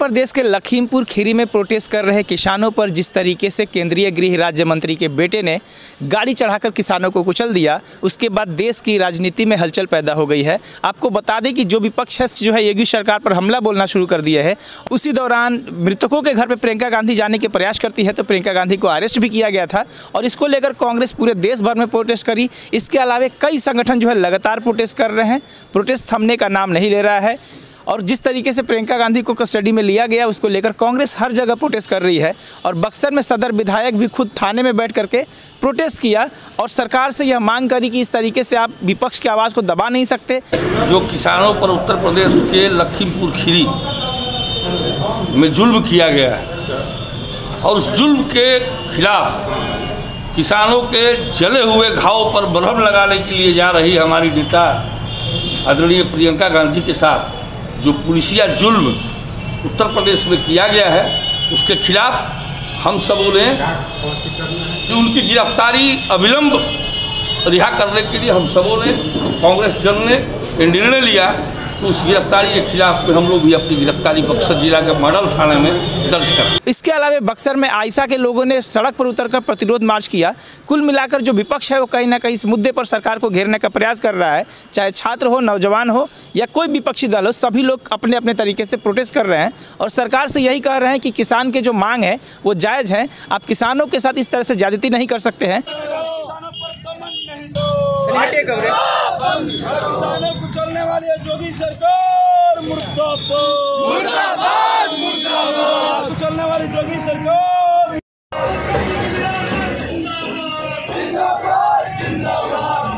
प्रदेश के लखीमपुर खीरी में प्रोटेस्ट कर रहे किसानों पर जिस तरीके से केंद्रीय गृह राज्य मंत्री के बेटे ने गाड़ी चढ़ाकर किसानों को कुचल दिया, उसके बाद देश की राजनीति में हलचल पैदा हो गई है। आपको बता दें कि जो विपक्ष है जो है योगी सरकार पर हमला बोलना शुरू कर दिया है। उसी दौरान मृतकों के घर पर प्रियंका गांधी जाने के प्रयास करती है तो प्रियंका गांधी को अरेस्ट भी किया गया था और इसको लेकर कांग्रेस पूरे देश भर में प्रोटेस्ट करी। इसके अलावा कई संगठन जो है लगातार प्रोटेस्ट कर रहे हैं। प्रोटेस्ट थमने का नाम नहीं ले रहा है और जिस तरीके से प्रियंका गांधी को कस्टडी में लिया गया उसको लेकर कांग्रेस हर जगह प्रोटेस्ट कर रही है और बक्सर में सदर विधायक भी खुद थाने में बैठ करके प्रोटेस्ट किया और सरकार से यह मांग करी कि इस तरीके से आप विपक्ष की आवाज़ को दबा नहीं सकते। जो किसानों पर उत्तर प्रदेश के लखीमपुर खीरी में जुल्म किया गया है और उस जुल्म के खिलाफ किसानों के जले हुए घावों पर मरहम लगाने के लिए जा रही हमारी नेता आदरणीय प्रियंका गांधी के साथ जो पुलिसिया जुल्म उत्तर प्रदेश में किया गया है उसके खिलाफ हम सब बोले कि उनकी गिरफ्तारी अविलंब रिहा करने के लिए हम सबों ने कांग्रेस जन ने निर्णय लिया तो उस गिरफ्तारी के खिलाफ में हम लोग भी अपनी गिरफ्तारी बक्सर जिला के मॉडल थाने में दर्ज कर। इसके अलावा बक्सर में आयशा के लोगों ने सड़क पर उतरकर प्रतिरोध मार्च किया। कुल मिलाकर जो विपक्ष है वो कहीं ना कहीं इस मुद्दे पर सरकार को घेरने का प्रयास कर रहा है। चाहे छात्र हो, नौजवान हो या कोई विपक्षी दल हो, सभी लोग अपने अपने तरीके से प्रोटेस्ट कर रहे हैं और सरकार से यही कह रहे हैं कि किसान के जो मांग है वो जायज़ है। आप किसानों के साथ इस तरह से ज्यादती नहीं कर सकते हैं। किसानों को चलने वाली योगी सरकार मुर्दाबाद, मुर्दाबाद, चलने वाली योगी सरकार जिंदाबाद, जिंदाबाद।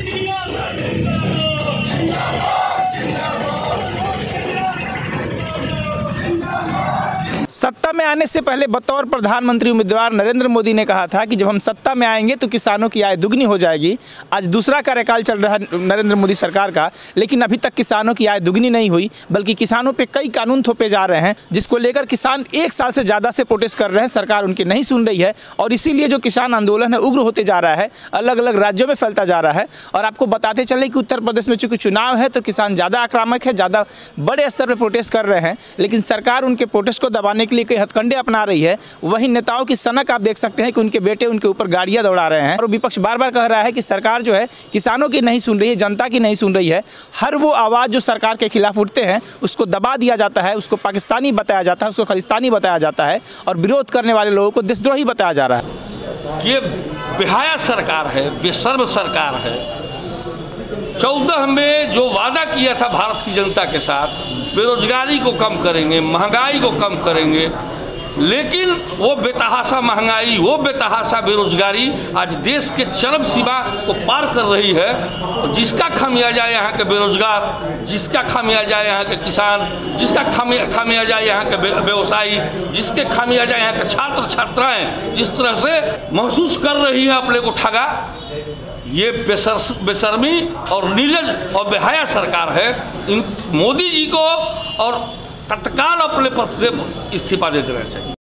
सत्ता में आने से पहले बतौर प्रधानमंत्री उम्मीदवार नरेंद्र मोदी ने कहा था कि जब हम सत्ता में आएंगे तो किसानों की आय दुगनी हो जाएगी। आज दूसरा कार्यकाल चल रहा है नरेंद्र मोदी सरकार का, लेकिन अभी तक किसानों की आय दुगनी नहीं हुई बल्कि किसानों पे कई कानून थोपे जा रहे हैं जिसको लेकर किसान 1 साल से ज़्यादा से प्रोटेस्ट कर रहे हैं। सरकार उनकी नहीं सुन रही है और इसीलिए जो किसान आंदोलन है उग्र होते जा रहा है, अलग अलग राज्यों में फैलता जा रहा है। और आपको बताते चले कि उत्तर प्रदेश में चूँकि चुनाव है तो किसान ज़्यादा आक्रामक है, ज़्यादा बड़े स्तर पर प्रोटेस्ट कर रहे हैं, लेकिन सरकार उनके प्रोटेस्ट को दबाने के लिए कई हथकंडे अपना रही है। वहीं नेताओं की सनक आप देख सकते हैं कि उनके बेटे उनके ऊपर गाड़ियां दौड़ा रहे हैं और विपक्ष बार बार कह रहा है कि सरकार जो है किसानों की नहीं सुन रही है, जनता की नहीं सुन रही है। हर वो आवाज़ जो सरकार के खिलाफ उठते हैं उसको दबा दिया जाता है, उसको पाकिस्तानी बताया जाता है, उसको खालिस्तानी बताया जाता है और विरोध करने वाले लोगों को देशद्रोही बताया जा रहा है। ये बेहया सरकार है, बेशर्म सरकार है। 14 में जो वादा किया था भारत की जनता के साथ, बेरोजगारी को कम करेंगे, महंगाई को कम करेंगे, लेकिन वो बेतहाशा महंगाई, वो बेतहाशा बेरोजगारी आज देश के चरम सीमा को पार कर रही है। और जिसका खामियाजा यहाँ के बेरोजगार, जिसका खामियाजा यहाँ के किसान, जिसका खामियाजा यहाँ के व्यवसायी, जिसके खामियाजा यहाँ के छात्र छात्राएँ जिस तरह से महसूस कर रही है अपने को ठगा, ये बेशर्मी और नीलज और बेहया सरकार है। इन मोदी जी को और तत्काल अपने पद से इस्तीफा दे देना चाहिए।